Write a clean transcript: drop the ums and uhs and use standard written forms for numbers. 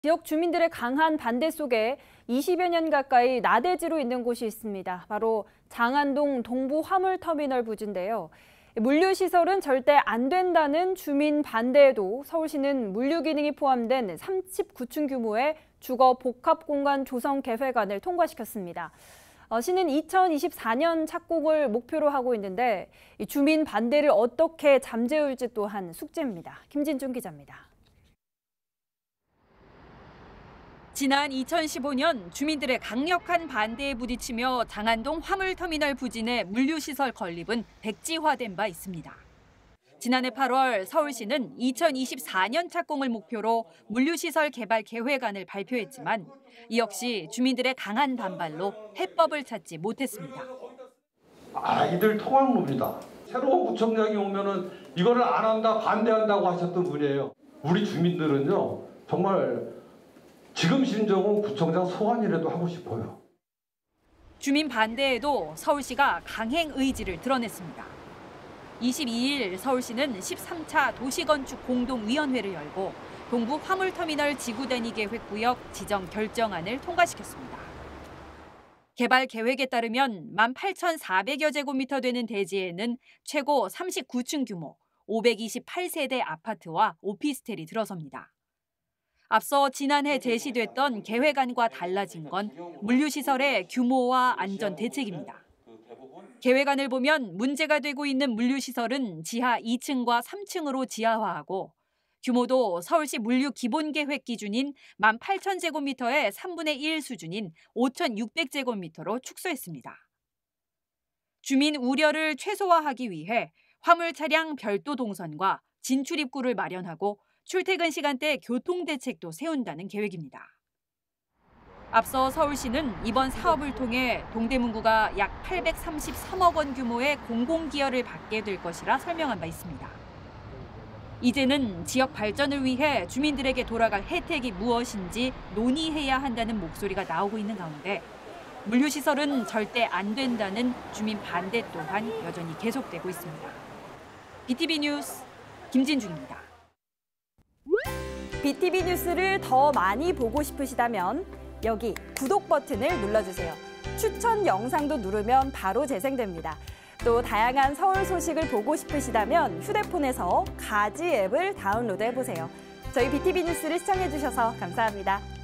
지역 주민들의 강한 반대 속에 20여 년 가까이 나대지로 있는 곳이 있습니다. 바로 장안동 동부 화물터미널 부지인데요. 물류시설은 절대 안 된다는 주민 반대에도 서울시는 물류 기능이 포함된 39층 규모의 주거 복합 공간 조성 계획안을 통과시켰습니다. 시는 2024년 착공을 목표로 하고 있는데 주민 반대를 어떻게 잠재울지 또한 숙제입니다. 김진중 기자입니다. 지난 2015년 주민들의 강력한 반대에 부딪히며 장안동 화물터미널 부진의 물류시설 건립은 백지화된 바 있습니다. 지난해 8월 서울시는 2024년 착공을 목표로 물류시설 개발 계획안을 발표했지만 이 역시 주민들의 강한 반발로 해법을 찾지 못했습니다. 아이들 통학로입니다. 새로운 구청장이 오면은 이거를 안 한다, 반대한다고 하셨던 분이에요. 우리 주민들은요, 정말 지금 심정은 구청장 소환이라도 하고 싶어요. 주민 반대에도 서울시가 강행 의지를 드러냈습니다. 22일 서울시는 13차 도시건축 공동위원회를 열고 동부 화물터미널 지구단위 계획구역 지정 결정안을 통과시켰습니다. 개발 계획에 따르면 18,400여 제곱미터 되는 대지에는 최고 39층 규모 528세대 아파트와 오피스텔이 들어섭니다. 앞서 지난해 제시됐던 계획안과 달라진 건 물류시설의 규모와 안전 대책입니다. 계획안을 보면 문제가 되고 있는 물류시설은 지하 2층과 3층으로 지하화하고 규모도 서울시 물류 기본계획 기준인 18,000제곱미터의 3분의 1 수준인 5,600제곱미터로 축소했습니다. 주민 우려를 최소화하기 위해 화물 차량 별도 동선과 진출입구를 마련하고 출퇴근 시간대 교통 대책도 세운다는 계획입니다. 앞서 서울시는 이번 사업을 통해 동대문구가 약 833억 원 규모의 공공기여를 받게 될 것이라 설명한 바 있습니다. 이제는 지역 발전을 위해 주민들에게 돌아갈 혜택이 무엇인지 논의해야 한다는 목소리가 나오고 있는 가운데 물류시설은 절대 안 된다는 주민 반대 또한 여전히 계속되고 있습니다. BTV 뉴스 김진중입니다. BTV 뉴스를 더 많이 보고 싶으시다면 여기 구독 버튼을 눌러주세요. 추천 영상도 누르면 바로 재생됩니다. 또 다양한 서울 소식을 보고 싶으시다면 휴대폰에서 가지 앱을 다운로드해보세요. 저희 BTV 뉴스를 시청해주셔서 감사합니다.